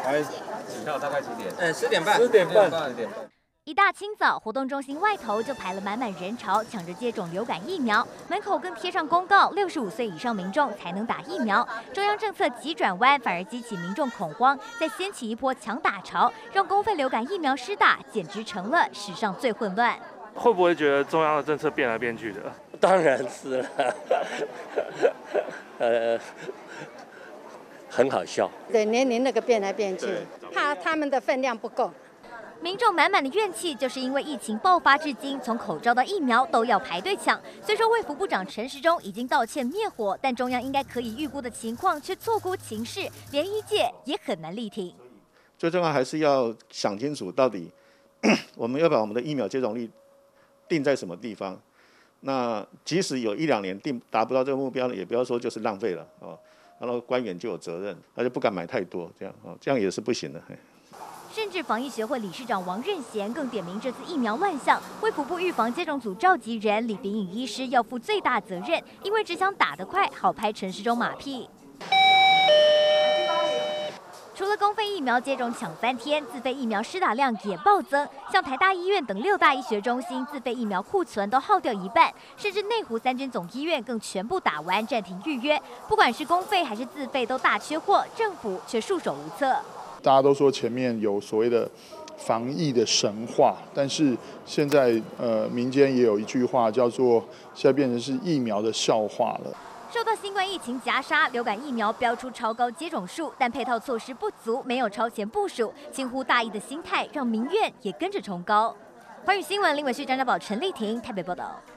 几号？大概几点 10点半。 10点半。 一大清早，活动中心外头就排了满满人潮，抢着接种流感疫苗。门口更贴上公告，65岁以上民众才能打疫苗。中央政策急转弯，反而激起民众恐慌，再掀起一波抢打潮，让公费流感疫苗施打简直成了史上最混乱。 会不会觉得中央的政策变来变去的？ 当然是了，很好笑。 对，年龄那个变来变去，怕他们的分量不够。 民众满满的怨气，就是因为疫情爆发至今，从口罩到疫苗都要排队抢。虽说卫福部长陈时中已经道歉灭火，但中央应该可以预估的情况却错估情势，连医界也很难力挺。 最重要还是要想清楚，到底我们要把我们的疫苗接种率定在什么地方。那即使有1、2年达不到这个目标，也不要说就是浪费了哦。然后官员就有责任，他就不敢买太多，这样也是不行的。 甚至防疫学会理事长王任贤更点名这次疫苗乱象，卫福部预防接种组召集人李秉颖医师要负最大责任，因为只想打得快，好拍陈时中马屁。除了公费疫苗接种抢3天，自费疫苗施打量也暴增，像台大医院等6大医学中心自费疫苗库存都耗掉一半，甚至内湖3间总医院更全部打完暂停预约。不管是公费还是自费都大缺货，政府却束手无策。 大家都说前面有所谓的防疫的神话，但是现在民间也有一句话叫做现在变成是疫苗的笑话了。 受到新冠疫情夹杀，流感疫苗标出超高接种数，但配套措施不足，没有超前部署，轻忽大意的心态让民怨也跟着冲高。寰宇新闻林伟旭、张家宝、陈丽婷台北报道。